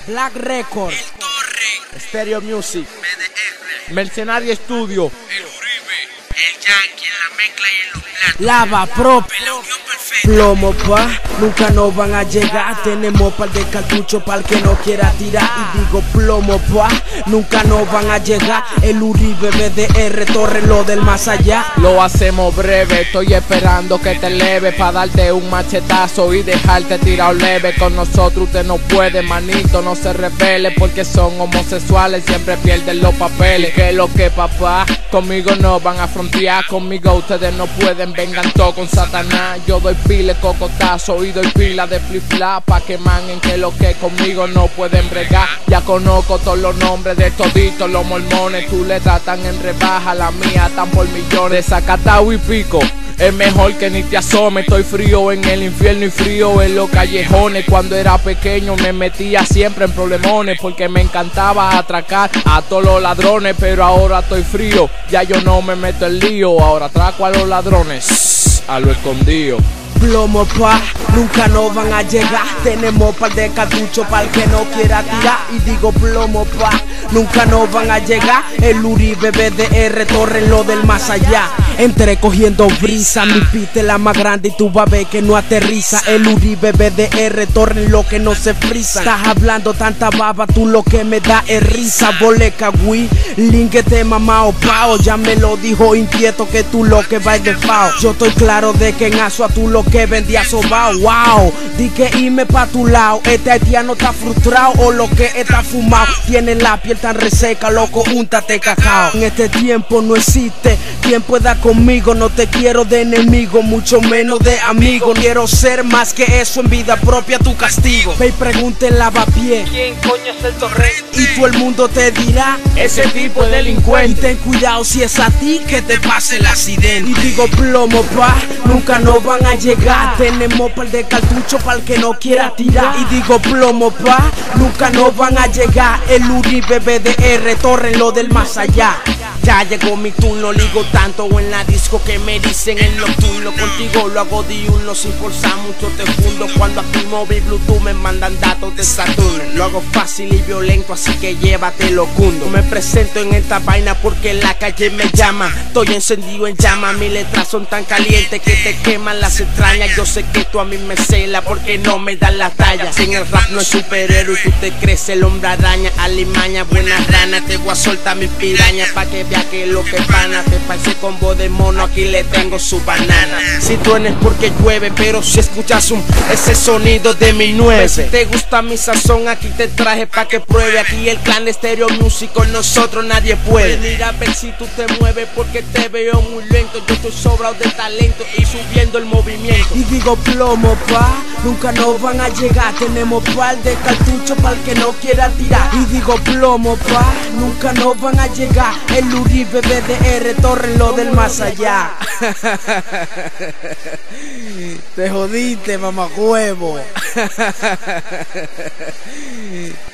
Black Record, El Torre, Stereo Music, BDR, Mercenario Studio, El Uribe, El Yankee en la mezcla y en los platos. Lava Prop, La unión perfecta. Plomo pa, nunca nos van a llegar. Tenemos par de cartuchos para el que no quiera tirar. Y digo plomo pa, nunca nos van a llegar. El Uribe, BDR, Torre, lo del más allá. Lo hacemos breve, estoy esperando que te eleve pa' darte un machetazo y dejarte tirado leve. Con nosotros usted no puede, manito, no se revele, porque son homosexuales, siempre pierden los papeles. Que lo que papá, conmigo no van a frontear, conmigo ustedes no pueden, vengan todos con Satanás. Yo doy pile cocotazo y doy pila de flip-flap pa' que manguen que lo que conmigo no pueden bregar. Ya conozco todos los nombres de toditos los mormones, tú le tratan en rebaja, la mía están por millones. Zacatau y pico, es mejor que ni te asome. Estoy frío en el infierno y frío en los callejones. Cuando era pequeño me metía siempre en problemones, porque me encantaba atracar a todos los ladrones. Pero ahora estoy frío, ya yo no me meto en lío. Ahora atraco a los ladrones a lo escondido. Plomo pa, nunca nos van a llegar. Tenemos par de cartuchos para el que no quiera tirar. Y digo plomo pa, nunca nos van a llegar. El Uribe, BDR, Torre, lo del más allá. Entré cogiendo brisa, mi piste la más grande y tú vas a ver que no aterriza. El Uribe, BDR, Torre, lo que no se frisa. Estás hablando tanta baba, tú lo que me da es risa. Boleca, güey, linguete mamao pao. Ya me lo dijo inquieto que tú lo que vas de fao. Yo estoy claro de que en Asua tú lo que vendía sobao. Wow, di que irme pa' tu lado. Este haitiano está frustrado o lo que está fumado. Tiene la piel tan reseca, loco, úntate cacao. En este tiempo no existe quien pueda conmigo. No te quiero de enemigo, mucho menos de amigo. Quiero ser más que eso, en vida propia tu castigo. Ve y pregunta en Lavapié, ¿Quién coño es el torrente? y todo el mundo te dirá Ese tipo es y delincuente. ten cuidado si es a ti que te pase el accidente. Y digo plomo pa, nunca nos van a llegar. Tenemos par de cartuchos para el que no quiera tirar. Y digo plomo pa, nunca nos van a llegar. El Uribe, BDR, Torre, lo del más allá. Ya llegó mi turno, ligo tanto en la disco que me dicen el nocturno. Contigo lo hago diurno, sin forzar mucho te fundo. Cuando activo mi Bluetooth me mandan datos de Saturno. Lo hago fácil y violento, así que llévatelo cundo. Me presento en esta vaina porque la calle me llama. Estoy encendido en llama, mis letras son tan calientes que te queman las entrañas. Yo sé que tú a mí me cela porque no me das la talla. Si en el rap no es superhéroe y tú te crees el hombre araña. Alimaña, buena rana, te voy a soltar mi piraña pa' que vea que lo que pana. Te parece combo de mono, aquí le tengo su banana. Si truenes porque llueve, pero si escuchas ese sonido de mi 9. Si te gusta mi sazón, aquí te traje pa' que pruebe. Aquí el clan de Stereo Music, con nosotros nadie puede. Venir a ver si tú te mueves porque te veo muy lento. Yo estoy sobrado de talento y subiendo el movimiento. Y digo plomo pa, nunca nos van a llegar. Tenemos par de cartuchos para el que no quiera tirar. Y digo plomo pa, nunca nos van a llegar. El Uribe, BDR, Torre, lo del más allá. Te jodiste, mamacuevo.